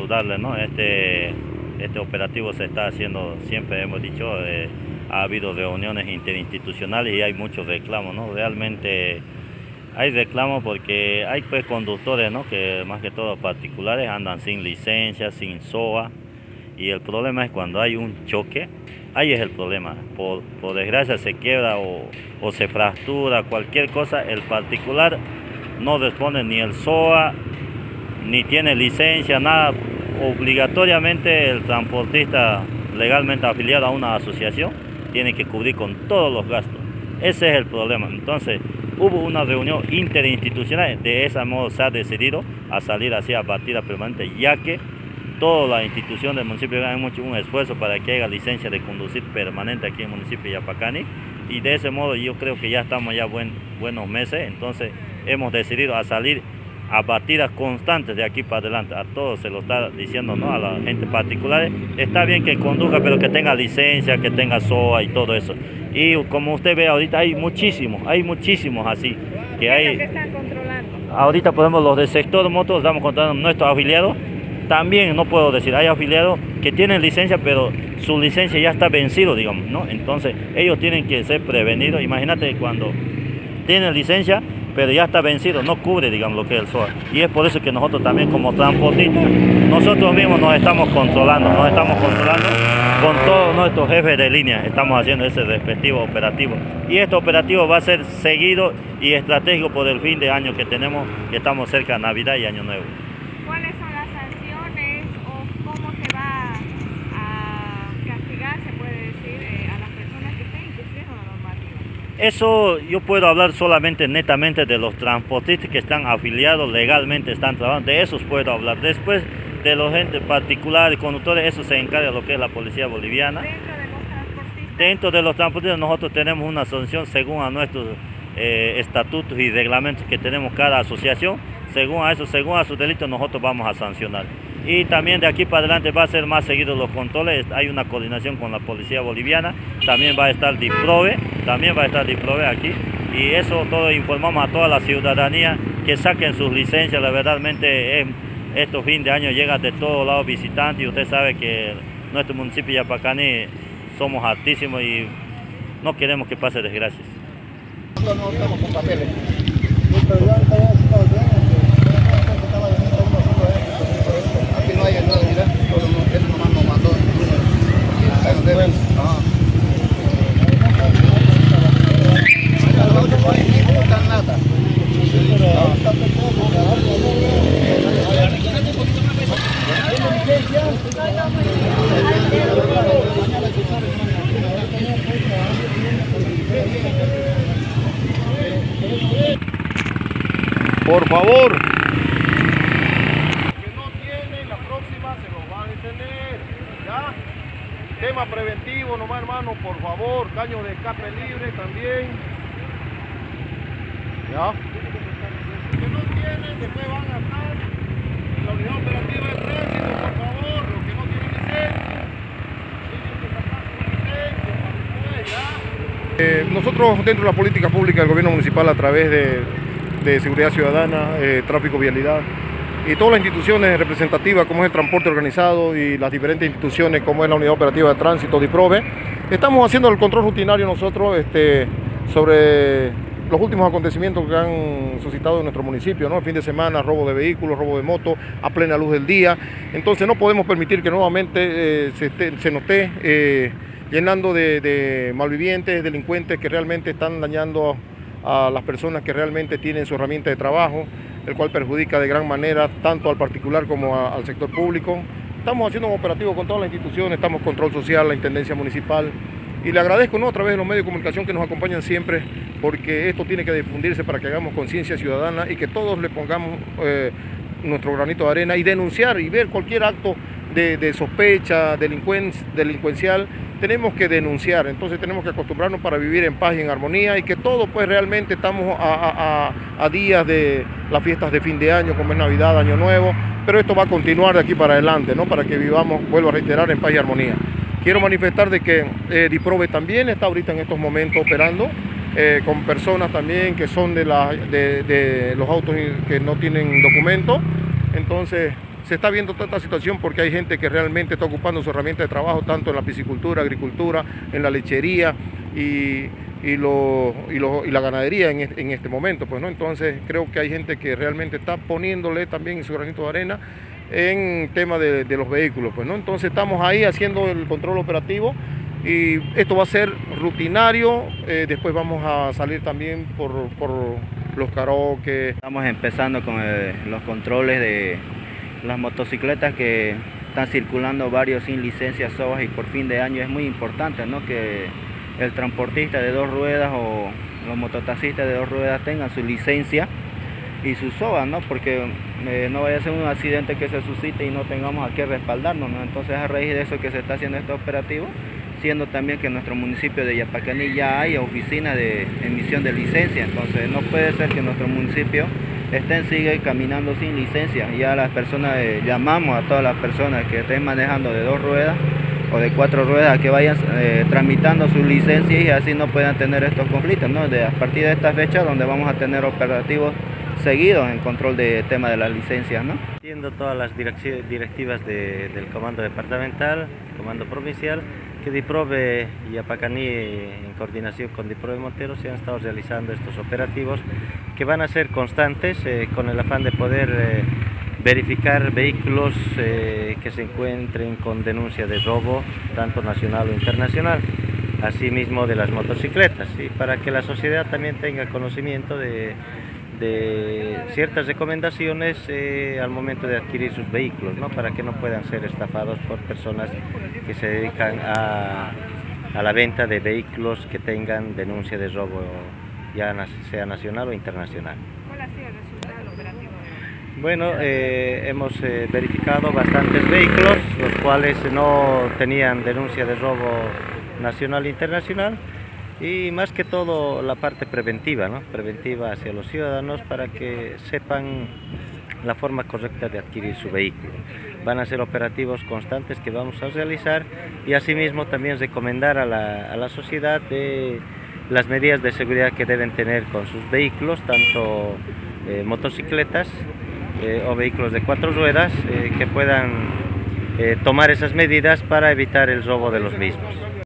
saludarle, ¿no? Este operativo se está haciendo, siempre hemos dicho, ha habido reuniones interinstitucionales y hay muchos reclamos, ¿no? Realmente hay reclamos porque hay pues conductores, ¿no? Que más que todo particulares andan sin licencia, sin SOA, y el problema es cuando hay un choque, ahí es el problema. Por desgracia se quiebra o se fractura cualquier cosa, el particular no responde ni el SOA, ni tiene licencia, nada. Obligatoriamente el transportista legalmente afiliado a una asociación tiene que cubrir con todos los gastos. Ese es el problema. Entonces hubo una reunión interinstitucional, de ese modo se ha decidido a salir así a batida permanente, ya que todas las instituciones del municipio han hecho un esfuerzo para que haya licencia de conducir permanente aquí en el municipio de Yapacani, y de ese modo yo creo que ya estamos ya buenos meses. Entonces hemos decidido a salir a batidas constantes de aquí para adelante. A todos se lo está diciendo, ¿no? A la gente particular, está bien que conduzca, pero que tenga licencia, que tenga SOA y todo eso. Y como usted ve ahorita hay muchísimos así. ¿Qué es lo que están controlando? Ahorita, por ejemplo, los del sector motos estamos controlando nuestros afiliados. También no puedo decir, hay afiliados que tienen licencia, pero su licencia ya está vencido, digamos, ¿no? Entonces ellos tienen que ser prevenidos. Imagínate cuando tienen licencia, pero ya está vencido, no cubre, digamos, lo que es el SOA. Y es por eso que nosotros también como transportistas, nosotros mismos nos estamos controlando con todos nuestros jefes de línea, estamos haciendo ese respectivo operativo. Y este operativo va a ser seguido y estratégico por el fin de año que tenemos, que estamos cerca de Navidad y Año Nuevo. ¿Cuáles son las sanciones o cómo se va a castigar, se puede decir, a las personas que estén incumpliendo la normativa? Eso yo puedo hablar solamente netamente de los transportistas que están afiliados legalmente, están trabajando, de esos puedo hablar. Después de los gente particulares, conductores, eso se encarga de lo que es la policía boliviana. Dentro de los transportistas nosotros tenemos una sanción según a nuestros estatutos y reglamentos que tenemos cada asociación. Según a sus delitos nosotros vamos a sancionar. Y también de aquí para adelante va a ser más seguido los controles. Hay una coordinación con la policía boliviana, también va a estar DIPROVE aquí. Y eso todo informamos a toda la ciudadanía que saquen sus licencias. La verdadmente estos fin de año llega de todos lados visitantes, y usted sabe que nuestro municipio de Yapacani somos altísimos y no queremos que pase desgracias. No estamos con papeles. Aquí no hay nada, mira, él nomás nos mandó. No hay ni puta nada. Por favor. Que no tiene, la próxima se los va a detener. ¿Ya? Tema preventivo nomás, hermano, por favor. Caño de escape libre también. ¿Ya? Que no tienen, después van a estar en la unidad operativa de tránsito, por favor. Los que no tienen licencia, tienen que sacar su licencia para después, ¿ya? Nosotros, dentro de la política pública del gobierno municipal, a través de seguridad ciudadana, tráfico, vialidad, y todas las instituciones representativas como es el transporte organizado y las diferentes instituciones como es la unidad operativa de tránsito, DIPROVE, estamos haciendo el control rutinario nosotros sobre los últimos acontecimientos que han suscitado en nuestro municipio, ¿no? El fin de semana, robo de vehículos, robo de motos a plena luz del día. Entonces no podemos permitir que nuevamente se nos esté llenando de malvivientes, delincuentes que realmente están dañando a las personas que realmente tienen su herramienta de trabajo, el cual perjudica de gran manera tanto al particular como al sector público. Estamos haciendo un operativo con todas las instituciones, estamos control social, la intendencia municipal, y le agradezco, ¿no?, a través de los medios de comunicación que nos acompañan siempre, porque esto tiene que difundirse para que hagamos conciencia ciudadana y que todos le pongamos nuestro granito de arena y denunciar y ver cualquier acto de sospecha delincuencial. Tenemos que denunciar, entonces tenemos que acostumbrarnos para vivir en paz y en armonía, y que todos pues realmente estamos a días de las fiestas de fin de año, como es Navidad, Año Nuevo, pero esto va a continuar de aquí para adelante, ¿no?, para que vivamos, vuelvo a reiterar, en paz y armonía. Quiero manifestar de que DIPROVE también está ahorita en estos momentos operando con personas también que son de los autos que no tienen documento. Entonces se está viendo toda esta situación porque hay gente que realmente está ocupando su herramienta de trabajo, tanto en la piscicultura, agricultura, en la lechería y la ganadería en este momento, pues, ¿no? Entonces creo que hay gente que realmente está poniéndole también su granito de arena en tema de los vehículos, pues, ¿no? Entonces estamos ahí haciendo el control operativo y esto va a ser rutinario. Después vamos a salir también por los karaoke. Estamos empezando con los controles de las motocicletas que están circulando varios sin licencias SOA, y por fin de año es muy importante, ¿no?, que el transportista de 2 ruedas o los mototaxistas de 2 ruedas tengan su licencia y su SOA, ¿no?, porque no vaya a ser un accidente que se suscite y no tengamos a qué respaldarnos, ¿no? Entonces, a raíz de eso que se está haciendo este operativo, siendo también que en nuestro municipio de Yapacaní ya hay oficina de emisión de licencia. Entonces no puede ser que nuestro municipio sigue caminando sin licencia. Ya las personas, llamamos a todas las personas que estén manejando de 2 ruedas o de 4 ruedas a que vayan tramitando sus licencias y así no puedan tener estos conflictos, ¿no? A partir de esta fecha donde vamos a tener operativos seguidos en control de tema de las licencias, ¿no? Siguiendo todas las directivas del comando departamental, comando provincial, que DIPROVE y Yapacaní, en coordinación con DIPROVE Montero, se han estado realizando estos operativos que van a ser constantes con el afán de poder verificar vehículos que se encuentren con denuncia de robo, tanto nacional o internacional, asimismo de las motocicletas, y para que la sociedad también tenga conocimiento de ciertas recomendaciones al momento de adquirir sus vehículos, ¿no?, para que no puedan ser estafados por personas que se dedican a la venta de vehículos que tengan denuncia de robo, ya sea nacional o internacional. ¿Cuál ha sido el resultado del operativo? Bueno, hemos verificado bastantes vehículos, los cuales no tenían denuncia de robo nacional e internacional, y más que todo la parte preventiva, ¿no?, preventiva hacia los ciudadanos para que sepan la forma correcta de adquirir su vehículo. Van a ser operativos constantes que vamos a realizar y asimismo también recomendar a la sociedad de las medidas de seguridad que deben tener con sus vehículos, tanto motocicletas o vehículos de 4 ruedas, que puedan tomar esas medidas para evitar el robo de los mismos.